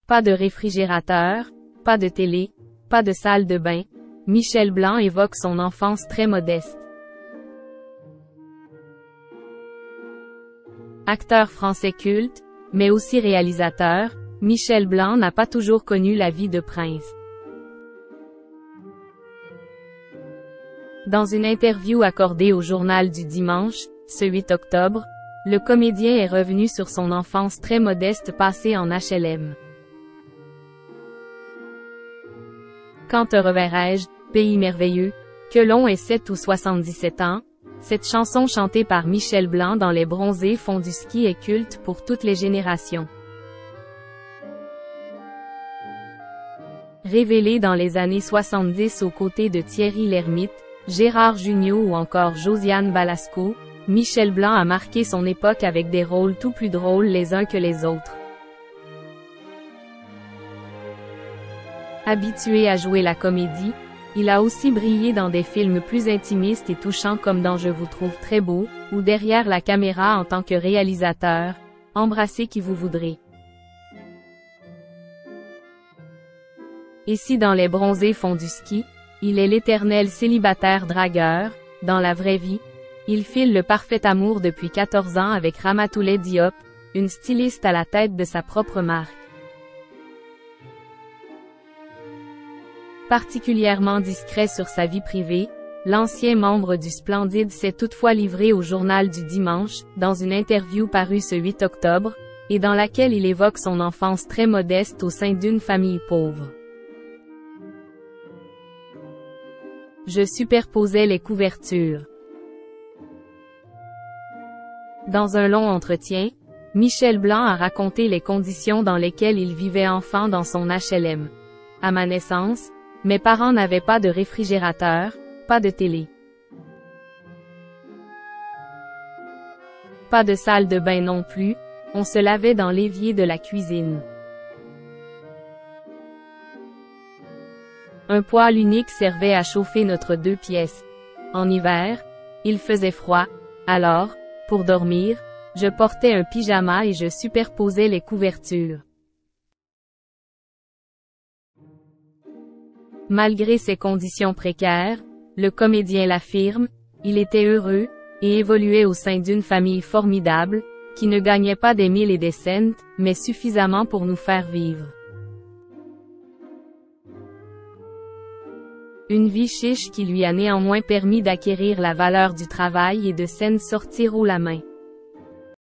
Pas de réfrigérateur, pas de télé, pas de salle de bain. Michel Blanc évoque son enfance très modeste. Acteur français culte, mais aussi réalisateur, Michel Blanc n'a pas toujours connu la vie de prince. Dans une interview accordée au Journal du Dimanche, ce 8 octobre, le comédien est revenu sur son enfance très modeste passée en HLM. Quand te reverrai-je, pays merveilleux, que l'on ait 7 ou 77 ans, cette chanson chantée par Michel Blanc dans Les Bronzés font du ski est culte pour toutes les générations. Révélé dans les années 70 aux côtés de Thierry Lhermitte, Gérard Jugnot ou encore Josiane Balasco, Michel Blanc a marqué son époque avec des rôles tout plus drôles les uns que les autres. Habitué à jouer la comédie, il a aussi brillé dans des films plus intimistes et touchants comme dans Je vous trouve très beau, ou derrière la caméra en tant que réalisateur, Embrassez qui vous voudrez. Et si dans Les Bronzés font du ski, il est l'éternel célibataire dragueur. Dans la vraie vie, il file le parfait amour depuis 14 ans avec Ramatoulaye Diop, une styliste à la tête de sa propre marque. Particulièrement discret sur sa vie privée, l'ancien membre du Splendide s'est toutefois livré au Journal du Dimanche, dans une interview parue ce 8 octobre, et dans laquelle il évoque son enfance très modeste au sein d'une famille pauvre. Je superposais les couvertures. Dans un long entretien, Michel Blanc a raconté les conditions dans lesquelles il vivait enfant dans son HLM. À ma naissance, mes parents n'avaient pas de réfrigérateur, pas de télé. Pas de salle de bain non plus, on se lavait dans l'évier de la cuisine. Un poêle unique servait à chauffer notre 2 pièces. En hiver, il faisait froid, alors, pour dormir, je portais un pyjama et je superposais les couvertures. Malgré ces conditions précaires, le comédien l'affirme, il était heureux, et évoluait au sein d'une famille formidable, qui ne gagnait pas des 1000 et des cents, mais suffisamment pour nous faire vivre. Une vie chiche qui lui a néanmoins permis d'acquérir la valeur du travail et de s'en sortir haut la main.